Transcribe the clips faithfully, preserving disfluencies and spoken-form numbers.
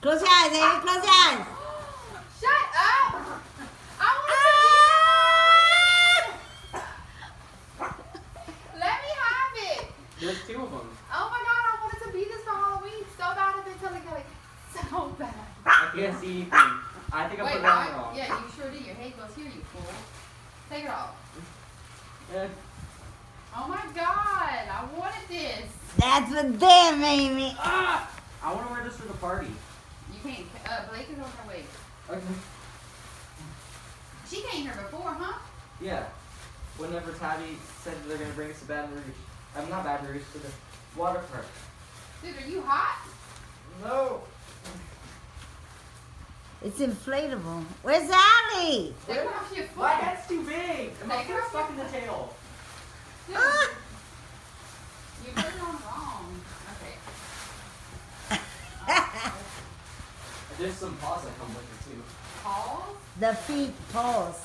Close your eyes, Amy. Close your eyes. Shut up! I want to ah! Let me have it. There's two of them. Oh my god, I wanted to be this for Halloween so bad until it got like so bad. I can't see anything. I think I Wait, put it I, on wrong. yeah, you sure did. Your head goes here, you fool. Take it off. Eh, Oh my god, I wanted this. That's for them, Amy. ah! I want to wear this for the party. You can't. Uh, Blake is on her way. Okay. She came here before, huh? Yeah. Whenever Tabby said that they're gonna bring us to Baton Rouge, I'm not Baton Rouge, to the water park. Dude, are you hot? No. It's inflatable. Where's Allie? Take it off your foot. My head's too big. My Take it foot's off stuck your in the tail. Dude, Ah. you put it on wrong. Okay. There's some paws that come with it too. Paws? The feet paws.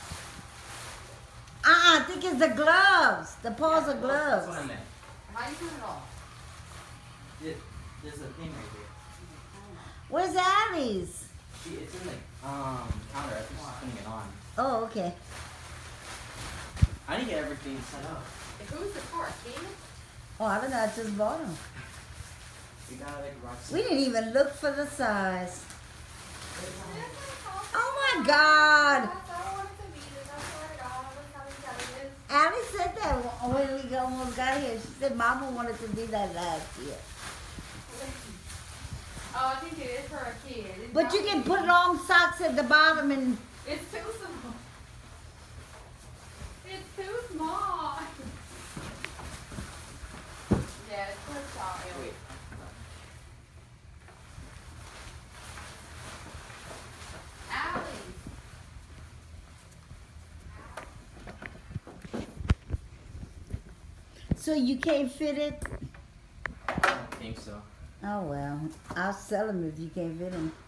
Uh-uh, I think it's the gloves. The paws Yeah, are well, That's gloves. what I meant. How do you put it on? It, there's a thing right here. Where's Allie's? See, it's in the um counter. I think she's putting it on. Oh, okay. I need to get everything set up. Who's the car? Kid? Oh, I don't know. I just bought them. We gotta like rock. We didn't even look for the size. Oh my God. Allie said that when we almost got here. She said Mama wanted to be that last year. Oh, I think it is for a kid. It's But you not- can put long socks at the bottom and It's too small. It's too small. Yeah, it's for a child. Wait. Allie. so you can't fit it. I don't think so. Oh well, I'll sell them if you can't fit them.